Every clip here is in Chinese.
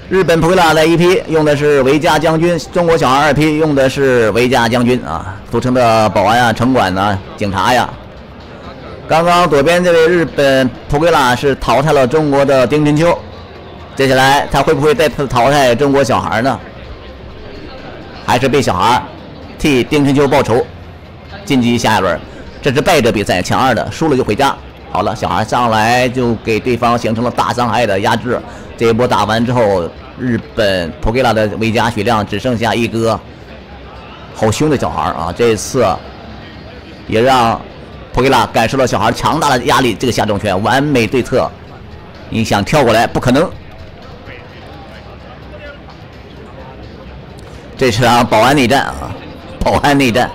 日本普克拉的一批用的是维嘉将军，中国小孩二批用的是维嘉将军啊，俗称的保安啊、城管呐、警察呀。刚刚左边这位日本普克拉是淘汰了中国的丁春秋，接下来他会不会再次淘汰中国小孩呢？还是被小孩替丁春秋报仇，晋级下一轮？这是败者比赛，抢2的，输了就回家。好了，小孩上来就给对方形成了大伤害的压制。这一波打完之后，日本普克拉的维嘉血量只剩下1个，好凶的小孩啊！这次也让普克拉感受了小孩强大的压力，这个下重拳完美对策。你想跳过来不可能。这是场保安内战啊，保安内战。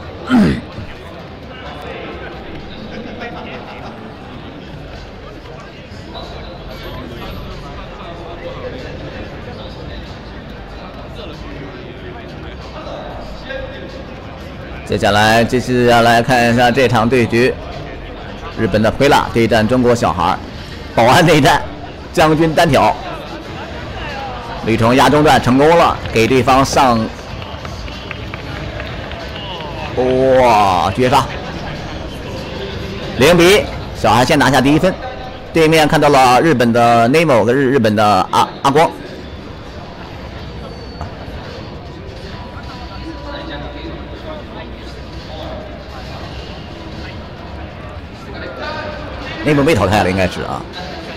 接下来看一下这场对局，日本的奎拉对战中国小孩，保安内战，将军单挑，吕崇压中段成功了，给对方上，哇，绝杀，0比，小孩先拿下第1分。对面看到了日本的 Nemo 跟日本的阿光。内蒙被淘汰了，应该是啊。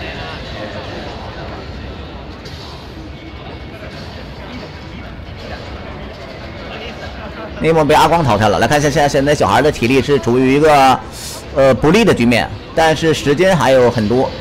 内蒙被阿光淘汰了。来看一下现在小孩的体力是处于一个不利的局面，但是时间还有很多。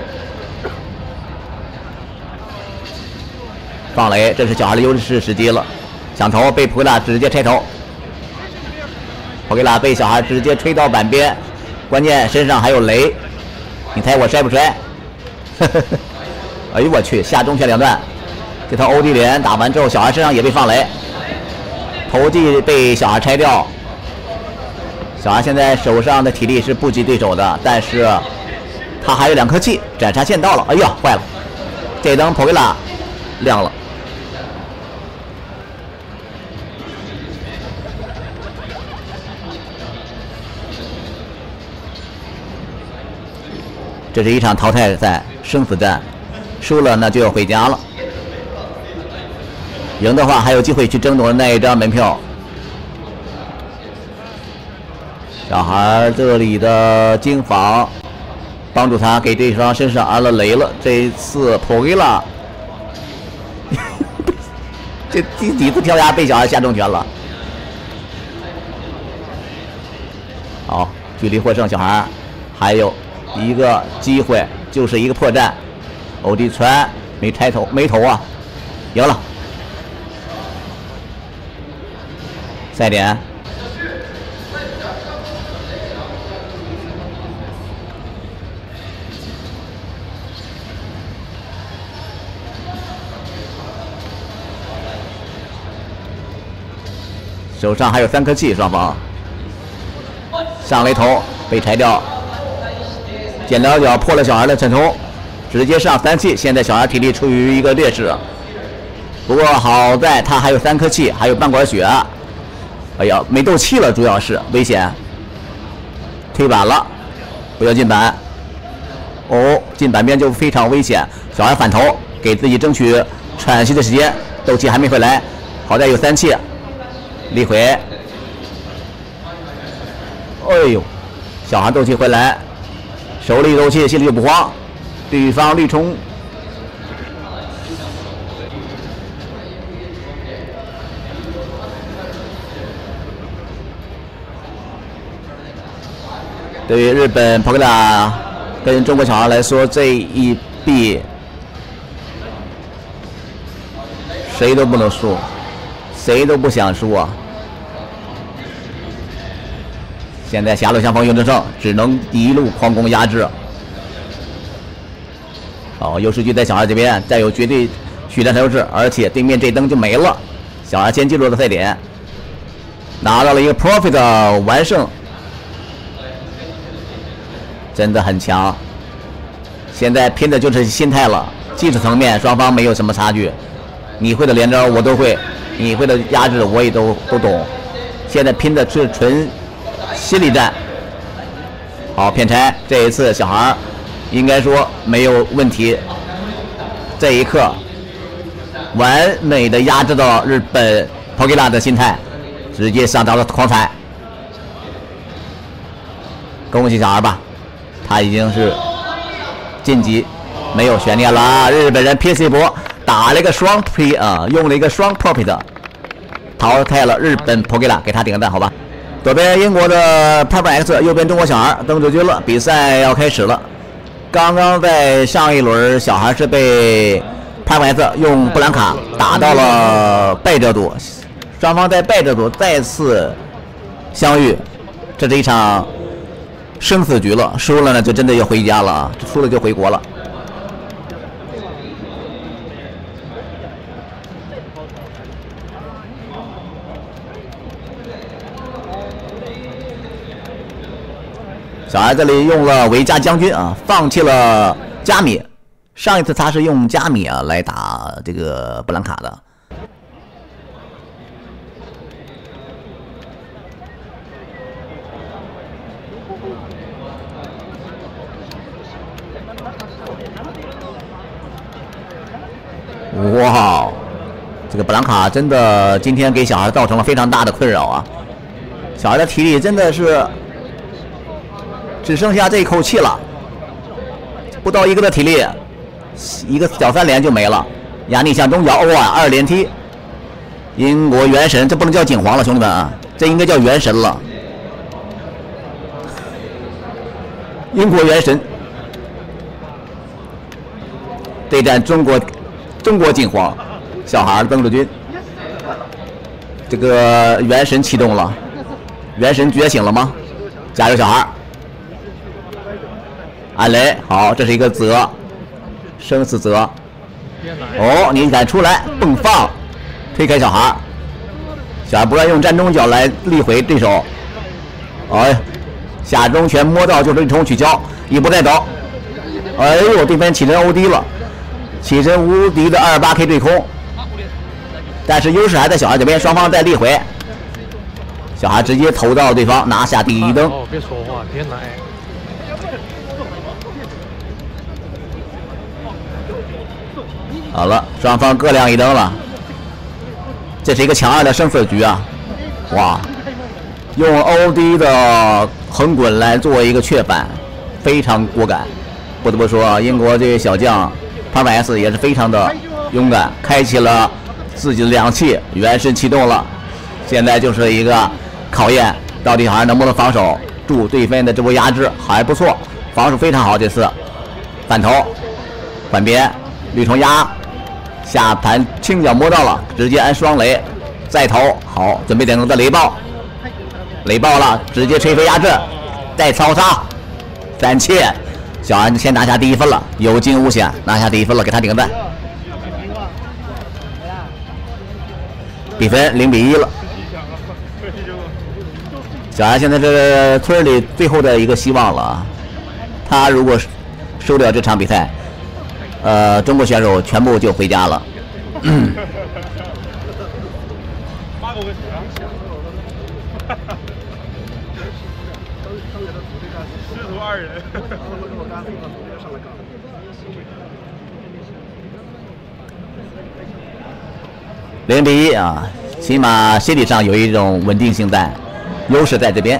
放雷，这是小孩的优势时机了。抢头被普克拉直接拆头，普克拉被小孩直接吹到板边，关键身上还有雷。你猜我摔不摔？哎呦我去，下中拳2段，这套欧弟连打完之后，小孩身上也被放雷，头技被小孩拆掉。小孩现在手上的体力是不及对手的，但是他还有2颗气，斩杀线到了，哎呀坏了，这灯普克拉亮了。这是一场淘汰赛，生死战，输了那就要回家了。赢的话还有机会去争夺那一张门票。小孩这里的金防帮助他给对方身上安了雷了。这一次普克拉这第几次跳崖被小孩下重拳了？好，距离获胜，小孩还有一个机会，就是一个破绽。欧弟传没头啊，赢了。赛点。手上还有3颗气，双方上雷头被拆掉。剪刀脚破了小孩的陈冲，直接上3气。现在小孩体力处于一个劣势，不过好在他还有3颗气，还有半管血。哎呀，没斗气了，主要是危险。推板了，不要进板。哦，进板边就非常危险。小孩反头，给自己争取喘息的时间。斗气还没回来，好在有3气。力回。哎呦，小孩斗气回来。手里斗气，心里又不慌。对方绿冲，对于日本普克拉跟中国小孩来说，这一臂谁都不能输，谁都不想输啊！现在狭路相逢勇者胜，只能一路狂攻压制。好，优势局在小孩这边，占有绝对血量优势，而且对面这灯就没了。小孩先进入了赛点，拿到了一个 profit 的完胜，真的很强。现在拼的就是心态了， 技术层面双方没有什么差距，你会的连招我都会，你会的压制我也都懂。现在拼的是纯心理战。好，骗拆，这一次小孩应该说没有问题。这一刻，完美的压制到日本 Pogila 的心态，直接上招了狂踩。恭喜小孩吧，他已经是晋级，没有悬念了。日本人 PC 波打了一个双 P 啊，用了一个双 Profit， 淘汰了日本 Pogila， 给他点个赞，好吧。左边英国的 Purple X， 右边中国小孩登主军了，比赛要开始了。刚刚在上一轮，小孩是被 Purple X 用布兰卡打到了败者组，双方在败者组再次相遇，这是一场生死局了，输了呢就真的要回家了啊，输了就回国了。小孩这里用了维加将军啊，放弃了加米。上一次他是用加米啊来打这个布兰卡的。哇，这个布兰卡真的今天给小孩造成了非常大的困扰啊！小孩的体力真的是只剩下这一口气了，不到1个的体力，一个小3连就没了。压逆向中角，哇，2连踢！英国元神，这不能叫景皇了，兄弟们啊，这应该叫元神了。英国元神对战中国景皇，小孩登陆军，这个元神启动了，元神觉醒了吗？加油，小孩！暗雷，好，这是一个泽，生死泽。哦，你敢出来迸放，推开小孩，小孩不要用站中脚来力回对手。哎，下中拳摸到就是一冲取消，一步带走。哎呦，对方起身 OD 了，起身无敌的28K 对空，但是优势还在小孩这边，双方在力回。小孩直接投到对方，拿下第1灯。 哦，别说话，别奶。 好了，双方各亮1灯了。这是一个强2的生死局啊！哇，用 OD 的横滚来做一个确反，非常果敢。不得不说，英国这位小将 Purple S 也是非常的勇敢，开启了自己的2气，元神启动了。现在就是一个考验，到底好像能不能防守住对方的这波压制，还不错，防守非常好。这次反头反边绿虫压。下盘轻脚摸到了，直接按双雷，再投好，准备点灯的雷爆，雷爆了，直接吹飞压制，再超杀3气，小安先拿下第1分了，有惊无险，拿下第1分了，给他点个赞。比分0-1了，小安现在是村里最后的一个希望了啊！他如果输掉这场比赛，中国选手全部就回家了。师徒2人。0-1啊，起码心理上有一种稳定性在，优势在这边。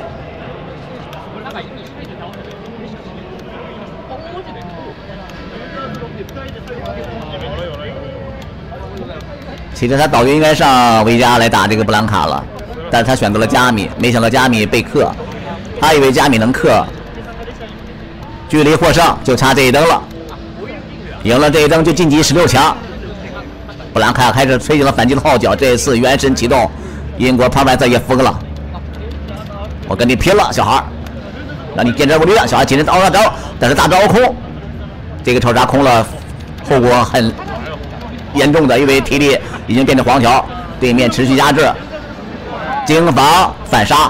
其实他早就应该上维加来打这个布兰卡了，但是他选择了加米，没想到加米被克，他以为加米能克，距离获胜就差这1灯了，赢了这1灯就晋级16强。布兰卡开始吹起了反击的号角，这一次元神启动，英国Purple X也疯了，我跟你拼了，小孩，让你见招无力了。小孩起身凹大招，但是大招空，这个超杀空了，后果很严重的，因为体力已经变成黄条，对面持续压制，经防反杀，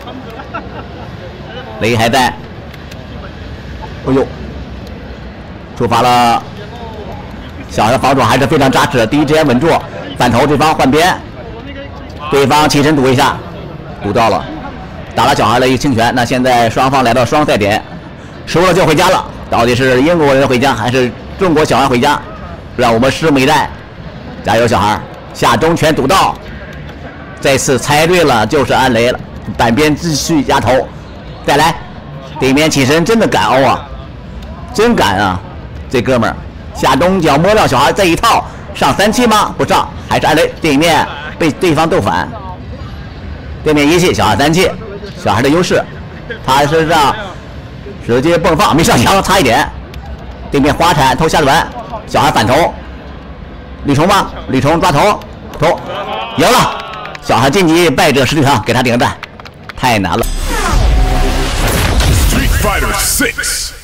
雷还在，哎呦， 触发了。小孩的防守还是非常扎实，第一时间稳住，反头对方换边，对方起身赌一下，赌到了，打了小孩的一个清泉。那现在双方来到双赛点，输了就回家了。到底是英国人回家还是中国小孩回家？让我们拭目以待。加油，小孩！下中拳赌到，这次猜对了就是安雷了。单边继续压头，再来，对面起身真的敢凹啊，真敢啊，这哥们儿。下中脚摸到小孩这一套，上3-7吗？不上，还是安雷。对面被对方斗反，对面1气，小孩3气，小孩的优势，他身上直接迸放，没上墙，差一点。对面滑铲偷下转，小孩反头，吕虫吗？吕虫抓头，赢了，小孩晋级败者实力上，给他点个赞，太难了。 Street Fighter 6